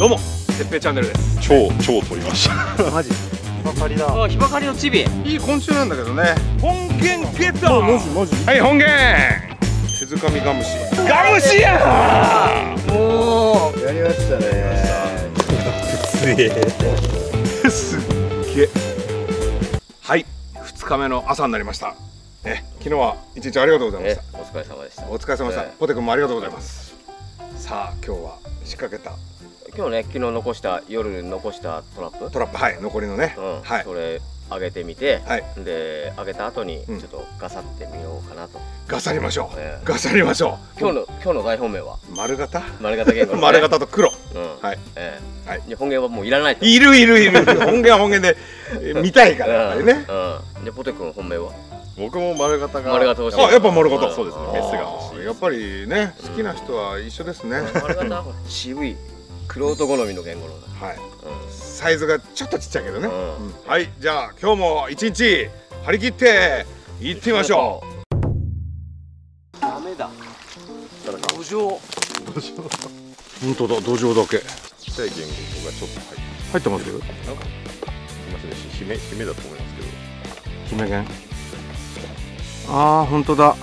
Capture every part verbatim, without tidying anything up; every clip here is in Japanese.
どうも、てっぺいチャンネルです。 超超取りました。 マジ。ヒバカリだ。 あ、ヒバカリのチビ。 いい昆虫なんだけどね。本源ゲット。 マジマジ。 はい、本源。手づかみガムシ。ガムシやー。 もうやりましたね。 すげえ。すっげえ。はい、二日目の朝になりました。ね、昨日は一日ありがとうございました。 お疲れ様でした。 お疲れ様でした。ポテ君もありがとうございます。さあ、今日は仕掛けた。 今日ね、昨日残した夜残したトラップ。 トラップ、はい、残りのね。 はい。それ上げてみて、 はい。 で上げた後にちょっとガサってみようかなと。 ガサりましょう。ガサりましょう。 今日の今日の大本命は丸型。 丸型言語。 丸型と黒。はい。 ええ。はい。本源はもういらないと。 いるいるいる。本源は本源で見たいからやっぱりね。 うん。でポテ君本命は。 僕も丸型が。 丸型欲しい。 あ、やっぱ丸型。 そうですね。メスが欲しい。 やっぱりね、好きな人は一緒ですね。 丸型渋い。玄人好みの言語の。 はい。サイズがちょっとちっちゃいけどね。はい、じゃあ今日も一日張り切って行ってみましょう。 ダメだ。土壌。 土壌。本当だ、土壌だけ。 ちっちゃい言語がちょっと入って入ってますよ。 なんかすみませんね、姫姫だと思いますけど。 姫弦。ああ、本当だ。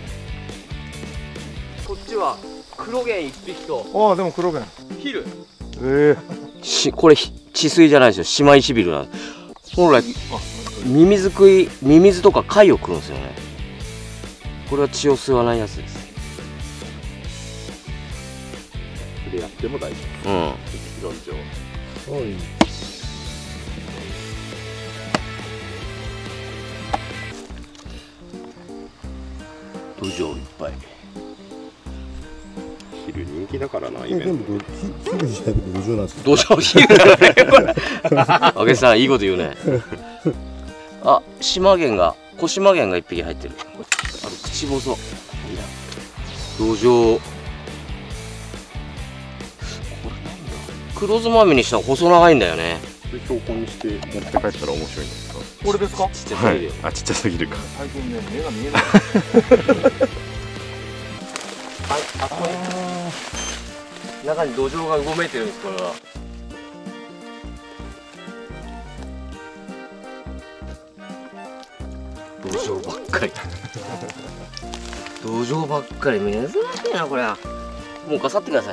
こっちは黒源一匹と。 ああ、でも黒源。 ヒル。 ええ。 し、これ治水じゃないですよ。姉妹シビルなんです。本来ミミズ食い、ミミズとか貝を食うんですよね。これは血を吸わないやつです。 それやっても大丈夫。うん。理論上。 はい。 土壌いっぱい。 昼人気だからな、イベント。 全部ヒルじゃなくて土壌なんですよ。 土壌ヒルだね。あげさんいいこと言うね。あ、島源が小島源が一匹入ってる。あと口細。土壌。これなんだ。黒ずまみにしたら細長いんだよね。 標本にして持って帰ったら面白いんですか。 これですか。 ちっちゃすぎるよ。 あ、ちっちゃすぎるか。 最近ね、目が見えない。 はい、あ、これ。中に土壌がうごめいてるんです、これは。土壌ばっかり。土壌ばっかり、珍しいな、これは。もうガサってください。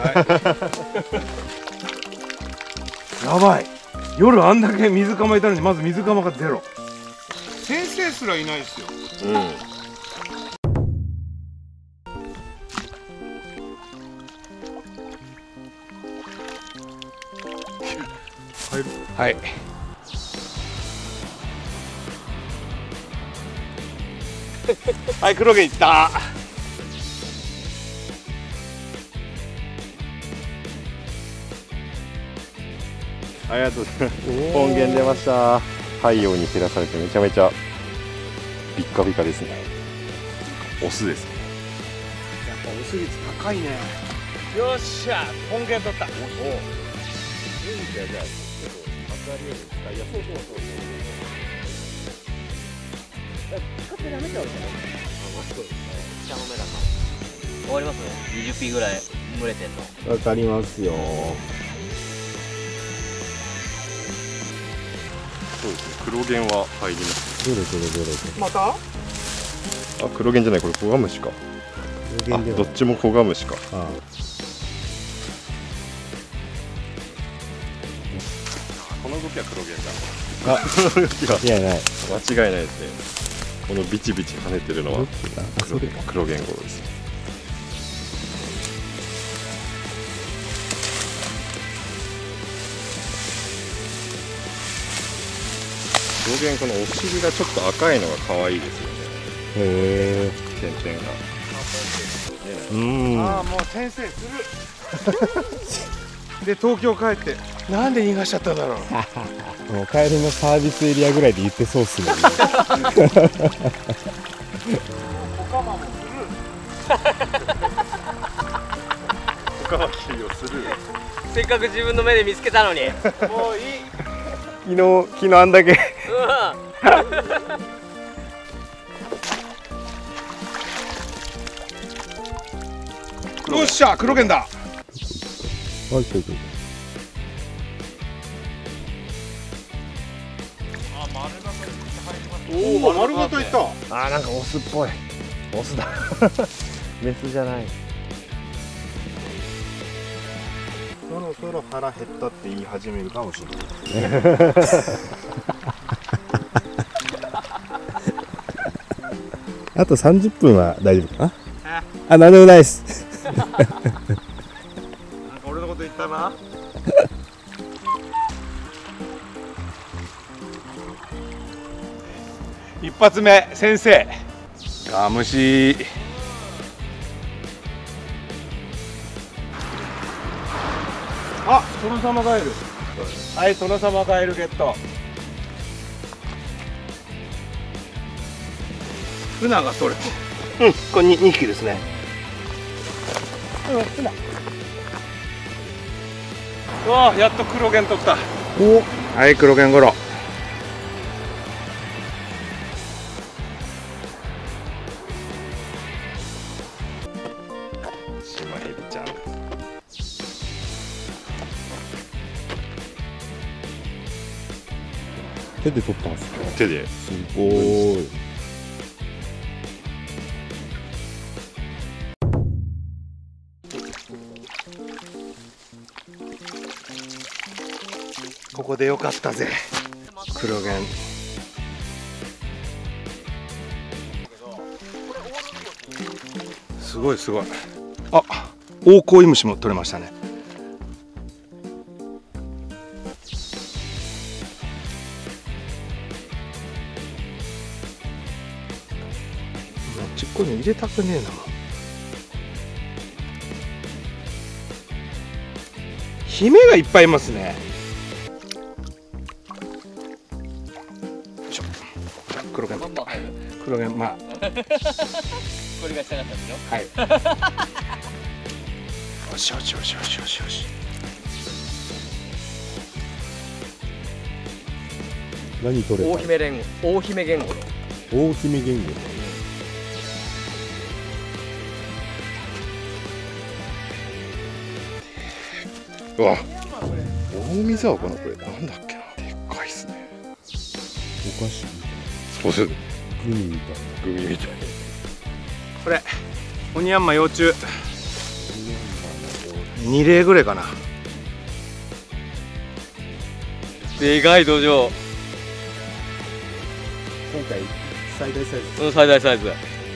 やばい。夜あんだけ水釜いたのに、まず水釜がゼロ。先生すらいないですよ。 うん。 はい。はい、黒毛いった。 ありがとうございます。本源出ました。太陽に照らされてめちゃめちゃビッカビカですね。オスですね。 やっぱオス率高いね。よっしゃ、本源取った。おお。じゃあじゃあ。そうそうそう。 使ってダメだよね。下の目だから。終わりますね。にじゅっぴきぐらい群れてんの。 わかりますよ。 そうですね。黒源は入ります。 どれどれどれ。 また？ あ、黒源じゃない、これコガムシか。あ、どっちもコガムシか。ああ。この動きは黒源だ。あ、この動きは間違いない。 間違いないですね。このビチビチ跳ねてるのは黒黒源号です。黒源、このお尻がちょっと赤いのが可愛いですよね。 へえ。 点々が。 うん。 ああ、もう先生する。で東京帰ってなんで逃がしちゃったんだろう。 もう帰りのサービスエリアぐらいで言ってそうっすもんね。 オカマもする。 オカマキリをする。 せっかく自分の目で見つけたのに。もういい。 昨日昨日あんだけ。 うん。 よっしゃ、黒源だ。 はい、はい、 おお、丸ごといった。 あー、なんかオスっぽい。オスだ。メスじゃない。 そろそろ腹減ったって言い始めるかもしれない。あとさんじゅっぷんは大丈夫かな。あ、なんでもないです。 なんか俺のこと言ったな。一発目、先生。ガムシ。あ、トノサマガエル。はい、トノサマガエルゲット。フナが取れて。 うん、これににひきですね。 うん、フナ。うわあ、やっと黒ゲン取った。 お、 はい、黒ゲンゴロ。 シマヘビちゃん。 手で取ったんですか。 手で。 すごい。 ここでよかったぜ。黒ゲン。すごいすごい。あ、オオコイムシも取れましたね。ちっこいの入れたくねえな。姫がいっぱいいますね。よいしょ。黒ゲン。黒ゲン、まあ。 これがしたかったんでしょ。 はい。よしよしよしよしよしよし。 何取れた。 大姫連大姫言語。 大姫言語。 うわ、大水はこのこれなんだっけな。でっかいっすね。 お菓子。 そうです。 グミみたいグミみたい。 これオニヤンマ幼虫に例ぐらいかな。 でかい土壌。 今回最大サイズ。 うん、最大サイズ。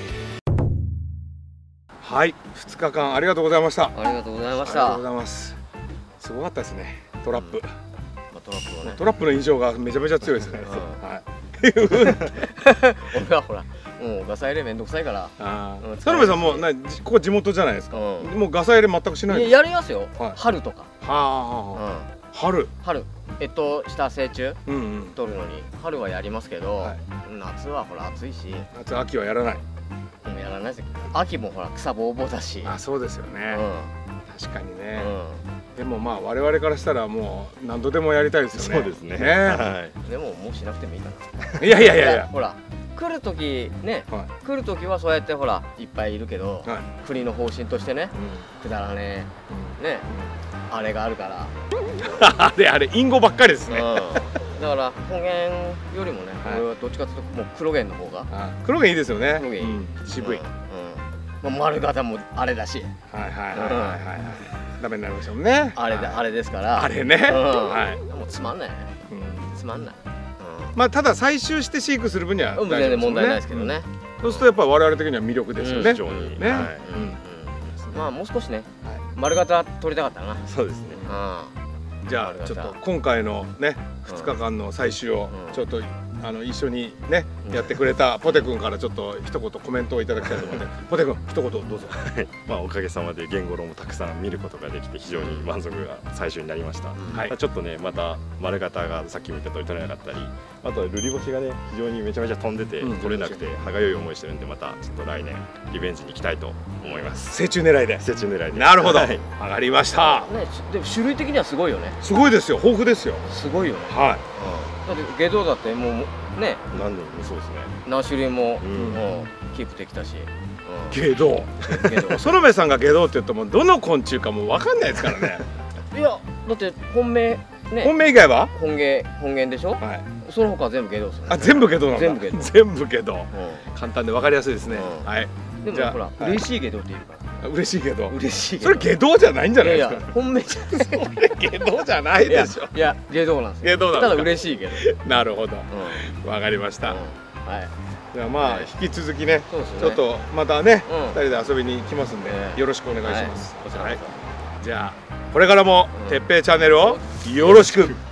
はい、ふつかかんありがとうございました。あありがとうございましりがとうた。 ございます。すごかったですね。トラップ、 まあトラップはね。 トラップの印象がめちゃめちゃ強いですね。 うんはい。 俺はほら、もうガサ入れめんどくさいから。 ああ、 うん田辺さんもな、ここ地元じゃないですか。 うんもうガサ入れ全くしないいの。 ややりますよ。 はい春とか。 はあはあはあ。春。 春。えっと下成虫うんうん。 取るのに春はやりますけど、 はい夏はほら暑いし、も夏秋はやらない。 うやらないですよ。秋もほら草ぼうぼうだし。 あ、そうですよね。 う確かにね。 ん。 でもまあ我々からしたらもう何度でもやりたいですよね。 そうですね。 ね。 はうん。でももうしなくてもいいかな。 いやいやいやいや。 ほら来る時ね、 は来る時はそうやってほらいっぱいいるけど、 い。はい。 国の方針としてね、くだらねえねあれがあるから。 あれあれ隠語ばっかりですね。 うん。だから本源よりもね、 はい俺はどっちかというともう黒源の方が。 あ、黒毛いいですよね。 黒毛いいうん渋い。 うん。うんまあ丸型もあれだし、 はいはいはいはいはい。ダメになりましたもんね。 あれだあれですから。 あれね。 うん。 はい。 もうつまんない。 うんつまんない。 まあただ採集して飼育する分にはうん。 大丈夫全然問題ないでですすけどね。 うん。そうするとやっぱり我々的には魅力ですよね。 非常に。 ねはい。 うん。まあもう少しねはい、 丸型取りたかったな。 そうですね。 うじゃあちょっと今回のねふつかかんの採集をうんちょっとあの一緒にねうんやってくれたポテ君からちょっと一言コメントをいただきたいと思うので、ポテ君一言どうぞ。 まあおかげさまでゲンゴロウもたくさん見ることができて非常に満足が最初になりました。 はいまあちょっとねまた丸型がさっき見た通り取れなかったり、あとはルリボシがね非常にめちゃめちゃ飛んでてうん取れなくて歯がゆい思いしてるんで、またちょっと来年リベンジに行きたいと思います。 成虫狙いで。 成虫狙いで。 なるほど。 はいわかりました。 ん。ねでも種類的にはすごいよね。 すごいですよ。豊富ですよ。 すごいよね。 はだって下道だってもうね何年もそうですね。 何種類も、 うんもうキープできたし、 い。下道。 うん、下道園部さんが下道って言うともうどの昆虫かもうわかんないですからね。 いやだって本命ね本命以外は本芸本源でしょ。 はい。 その他は全部下道ですね。 あ、全部下道なんだ。 全部下道全部下道。 う簡単で分かりやすいですね。 うんはい。じゃあんでもほらはい嬉しい下道って言うから。 嬉しいけど。 嬉しい下それ下道じゃないんじゃないいですか。 やいや本命じゃない。 それ下道じゃないいやでしょ。 いや下道なんですよ。 下道なんですかただ嬉しいけど。 なるほど。 うんわかりました。 はい。 じゃあまあはい引き続きね、 そうですよねちょっとまたね、 うんふたりで遊びに来ますんで、 ええよろしくお願いします。 はいこちらこそじゃあこれからもうんてっぺいチャンネルをよろしく。